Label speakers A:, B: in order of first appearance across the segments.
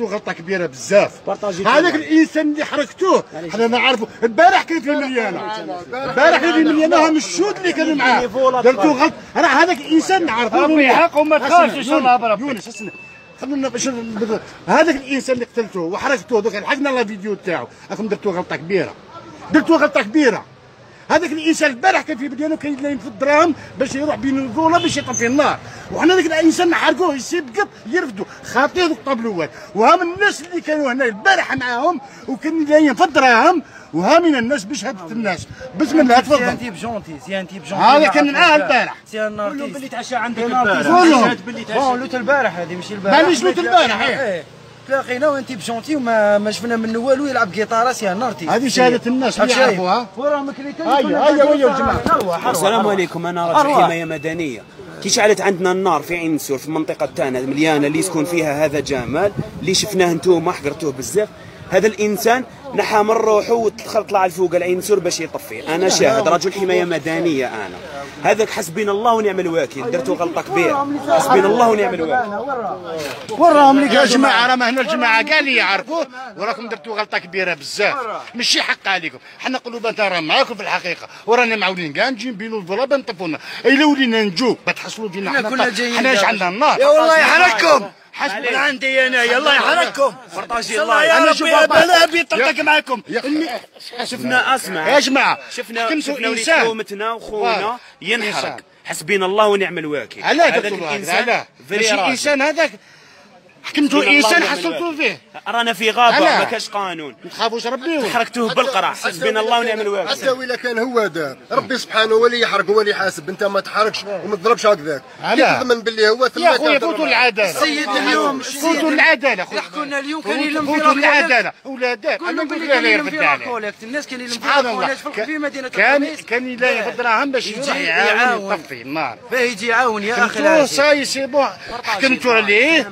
A: درتو غلطه كبيره بزاف. هذاك الانسان اللي حركتوه حنا نعرفوا. البارح كان في مليانه، البارح كان في مليانه هم الشوت اللي كانوا معاه درتو غلط. راه هذاك الانسان نعرفوه
B: ربي يحق وما تخافش ان شاء الله بربي.
A: يونس اسمع، خلونا باش هذاك الانسان اللي قتلتوه وحركتوه دوك لحقنا لا فيديو تاعو، راكم درتو غلطه كبيره، درتو غلطه كبيره. هذاك الانسان البارح كان في مليانه وكان يلاين في الدراهم باش يروح بين الفولا باش يطفي النار، وحنا ذاك الانسان نحرقوه يسبقط يرفدوا خاطيه ذوك الطابلوات. وهم الناس اللي كانوا هنا البارح معاهم وكان يلاين في الدراهم، وهامين الناس بشهاده الناس. بسم الله تفضل.
B: سي ان تيب جونتي، سي ان تيب جونتي.
A: هذا كان معاه البارح.
B: سي ان
C: قول لهم باللي تعشى عندك
B: البارح. بون لوت البارح هذه ماشي البارح.
A: مانيش لوت البارح.
B: تلاقينا وانت بجونتي وما شفنا منه والو، يلعب جيتاره سي نارتي.
A: هذه شهاده الناس اللي يعرفوها.
B: وراه مكري ثاني.
A: هيا يا جماعه.
C: السلام عليكم، انا رجل حمايه مدنيه. كي شعلت عندنا النار في عين سور في المنطقه تاعنا مليانه اللي يسكن فيها هذا جمال اللي شفناه انتوما حقرتوه بزاف. هذا الانسان نحى من روحه وطلع لفوق العين سور باش يطفي. انا شاهد رجل حمايه مدنيه. انا هذاك حسبنا الله ونعم الوكيل، درتوا غلطه كبيره. حسبنا الله ونعم الوكيل.
A: وراهم لي يا جماعه، راه هنا الجماعه كاع اللي يعرفوه، وراكم درتوا غلطه كبيره بزاف. ماشي حق عليكم، حنا قلوبنا راه معاكم في الحقيقه، ورانا معاولين كاع نجي نبينوا الظلام نطفونا. الا ولينا نجو بتحصلوا فينا حنا اش عندنا النار.
B: يا والله يحرقكم. حسب عندي انا، يلا يحرقكم.
C: فرطاجي الله
B: يا ربي بلا بيطلق معاكم.
C: شفنا اسمع
A: يا جماعه،
C: شفنا وليد حومتنا وخونا ينحرق. حسبنا الله ونعم الوكيل.
A: علاه درتوا هذا؟ ماشي انسان هذاك، حكمتوا انسان حصلتوا فيه.
C: رانا في غابه ما كاش قانون،
A: ما تخافوش ربي.
C: حركتوه بالقرع. حسبنا الله ونعم الوكيل.
D: حتى ولا كان هو دار ربي سبحانه هو اللي يحرق هو اللي يحاسب. انت ما تحركش وما تضربش هكذاك. كيف تضمن باللي هو ثم
A: يا خويا فوتوا العداله.
B: السيد اليوم
A: فوتوا العداله.
B: يحكوا لنا اليوم كان يلم
A: فوتوا العداله ولادات.
B: انا نقول لك كان يلم في راكولات. الناس كان يلم في راكولات في مدينه الخميس.
A: كان يلاقي في الدراهم باش يروح يعاون يطفي النار.
B: فيه يجي يعاون يا اخي.
A: حكمتوه صاي سي بون، حكمتوا عليه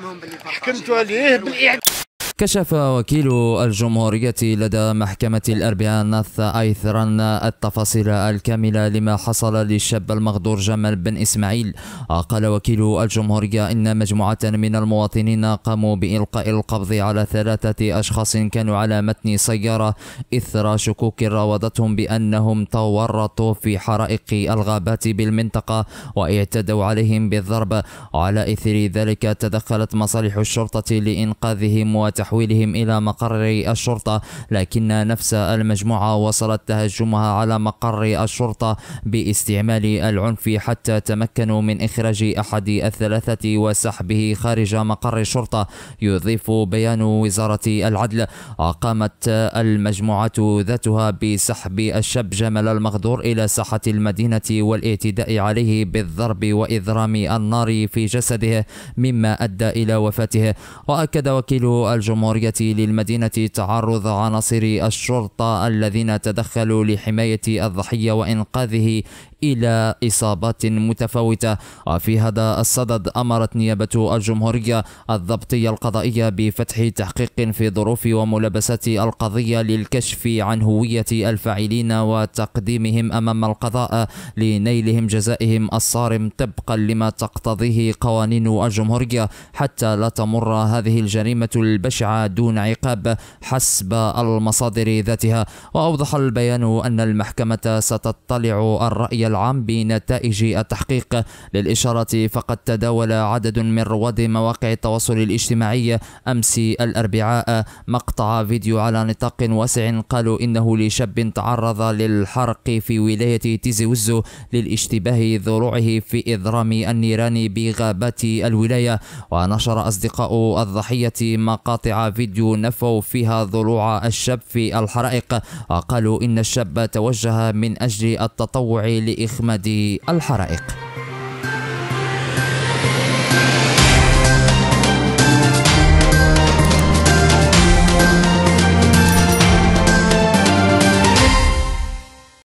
A: بالإعدام.
E: كشف وكيل الجمهورية لدى محكمة الأربعاء ناث أيثران التفاصيل الكاملة لما حصل للشاب المغدور جمال بن إسماعيل. قال وكيل الجمهورية إن مجموعة من المواطنين قاموا بإلقاء القبض على 3 أشخاص كانوا على متن سيارة إثر شكوك راودتهم بأنهم تورطوا في حرائق الغابات بالمنطقة واعتدوا عليهم بالضرب. وعلى إثر ذلك تدخلت مصالح الشرطة لإنقاذهم وتحويلهم إلى مقر الشرطة، لكن نفس المجموعة وصلت تهجمها على مقر الشرطة باستعمال العنف حتى تمكنوا من إخراج أحد الثلاثة وسحبه خارج مقر الشرطة. يضيف بيان وزارة العدل قامت المجموعة ذاتها بسحب الشاب جمال المغدور إلى ساحة المدينة والاعتداء عليه بالضرب وإضرام النار في جسده مما أدى إلى وفاته. وأكد وكيل الجمهورية للمدينة تعرض عناصر الشرطة الذين تدخلوا لحماية الضحية وإنقاذه إلى إصابات متفاوتة. وفي هذا الصدد أمرت نيابة الجمهورية الضبطية القضائية بفتح تحقيق في ظروف وملابسات القضية للكشف عن هوية الفاعلين وتقديمهم أمام القضاء لنيلهم جزائهم الصارم طبقا لما تقتضيه قوانين الجمهورية، حتى لا تمر هذه الجريمة البشعة دون عقاب حسب المصادر ذاتها. وأوضح البيان أن المحكمة ستطلع الرأي العام بنتائج التحقيق. للإشارة فقد تداول عدد من رواد مواقع التواصل الاجتماعي أمس الأربعاء مقطع فيديو على نطاق واسع قالوا إنه لشاب تعرض للحرق في ولاية تيزي وزو للاشتباه ذروعه في إضرام النيران بغابات الولاية. ونشر أصدقاء الضحية مقاطع فيديو نفوا فيها ضلوع الشاب في الحرائق، وقالوا إن الشاب توجه من أجل التطوع لإخماد الحرائق.